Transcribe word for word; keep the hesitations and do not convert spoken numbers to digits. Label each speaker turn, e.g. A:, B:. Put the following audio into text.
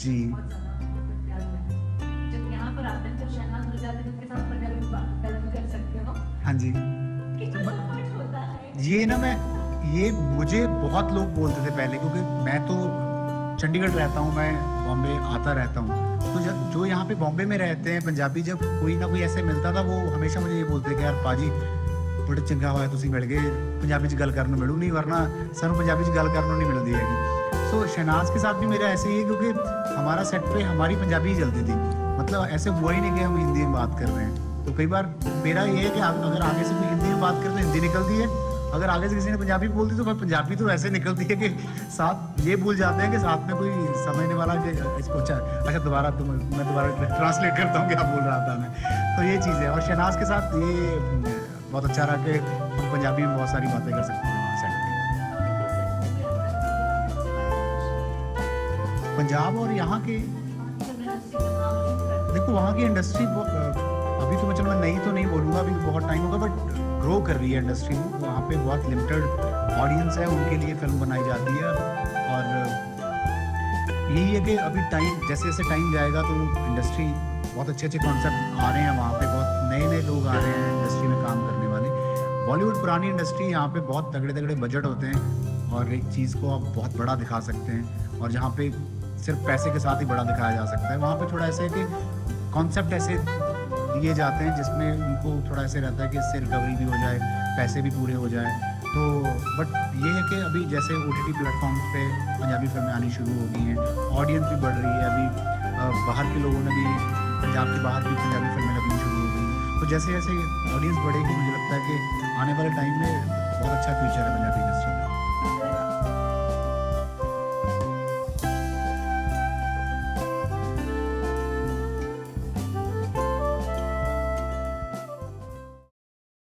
A: जी।
B: बहुत ज़्यादा मतलब प्यार मिला। जब यहाँ पर आते हैं तो शहनाज़ मिर्ज़ा के साथ पंजाबी में बात गलत कर सकते हो।
A: हाँ जी। तो
B: कितना
A: ब
B: सपोर्ट होता है।
A: ये ना मैं ये मुझे बहुत लोग बोलते थे पहले, क्योंकि मैं तो चंडीगढ़ रहता हूँ, मैं बॉम्बे आता रहता हूँ। तो जब जो यहाँ पे बॉम्बे में रहते हैं पंजाबी, जब कोई ना कोई ऐसे मिलता था, वो हमेशा मुझे ये बोलते कि यार पाजी बड़े चंगा होया तुसीं मिल गए, पंजाबी च गल करन नूं मिलू नहीं, वरना सानू पंजाबी च गल करन नूं नहीं मिलदी हैगी। सो शहनाज़ के साथ भी मेरा ऐसे ही है, क्योंकि हमारा सेट पे हमारी पंजाबी ही चलती थी। मतलब ऐसे हुआ ही नहीं कि हम हिंदी में बात कर रहे हैं। तो कई बार मेरा ये है कि अ अगर आगे से कोई हिंदी में बात करे तो हिंदी निकलती है, अगर आगे से किसी ने पंजाबी बोल दी तो फिर पंजाबी तो ऐसे निकलती है कि साथ ये भूल जाते हैं कि साथ में कोई समझने वाला कि इसको अच्छा अच्छा दोबारा तुम मैं दोबारा ट्रांसलेट करता हूँ क्या बोल रहा था मैं। तो ये चीज़ है, और शहनाज़ के साथ ये उम, बहुत अच्छा रहा कि हम पंजाबी में बहुत सारी बातें कर सकते हैं वहाँ सेट पे। पंजाब और यहाँ के देखो वहाँ की इंडस्ट्री वो अ, अभी तो मतलब मैं नई तो नहीं बोलूँगा, अभी बहुत टाइम होगा, बट ग्रो कर रही है इंडस्ट्री। वहाँ पे बहुत लिमिटेड ऑडियंस है, उनके लिए फ़िल्म बनाई जाती है। और यही है कि अभी टाइम जैसे-जैसे टाइम जाएगा तो इंडस्ट्री बहुत अच्छे-अच्छे कॉन्सेप्ट आ रहे हैं वहाँ पे, बहुत नए-नए लोग आ रहे हैं इंडस्ट्री में काम करने वाले। बॉलीवुड पुरानी इंडस्ट्री, यहाँ पे बहुत तगड़े-तगड़े बजट होते हैं और एक चीज़ को आप बहुत बड़ा दिखा सकते हैं, और जहाँ पे सिर्फ़ पैसे के साथ ही बड़ा दिखाया जा सकता है, वहाँ पे थोड़ा ऐसे है कि कॉन्सेप्ट ऐसे दिए जाते हैं जिसमें उनको थोड़ा ऐसे रहता है कि इससे रिकवरी भी हो जाए, पैसे भी पूरे हो जाएँ। तो बट ये है कि अभी जैसे ओटीटी प्लेटफ़ॉर्म्स पे पंजाबी फ़िल्में आनी शुरू हो गई हैं, ऑडियंस भी बढ़ रही है। अभी अ, बाहर के लोगों ने भी, पंजाब के बाहर भी पंजाबी फ़िल्में लगनी शुरू हो गई। तो जैसे-जैसे ऑडियंस बढ़ेगी, मुझे लगता है कि आने वाले टाइम में बहुत अच्छा फ्यूचर है पंजाबी इंडस्ट्री।